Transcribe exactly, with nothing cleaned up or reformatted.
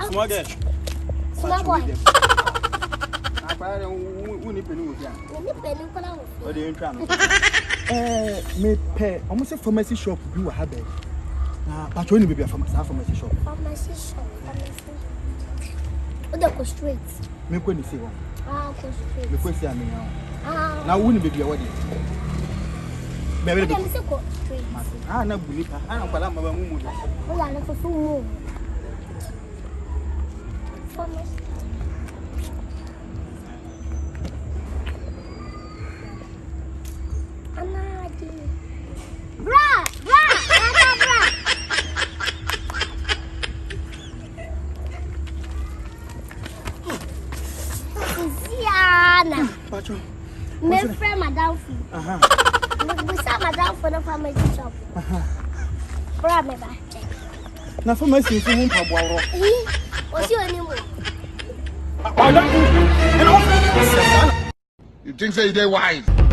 Small girl. Small boy. I won't even know. What do you trying? Eh, me pay. Almost a pharmacy shop. You have it. Ah, but only be a pharmacy shop. Pharmacy shop. Pharmacy. Oh, the street. Me go ni see one. Ah, go street. Me go see am now. Ah. Now wouldn't be a wedding. Maybe the street. Ah, na bulipa. Ah, na kwala maba mumu. Wala na fufu mu. Pharmacy. Amadi. Bra, bra, bra, bra. Siana. Pacho. Me friend madam fu. Aha. We saw madam for the pharmacy shop. Aha. Bra me ba. Na pharmacy fu mu pabo awro. Eh, what's your name? Oh, You think say they wise?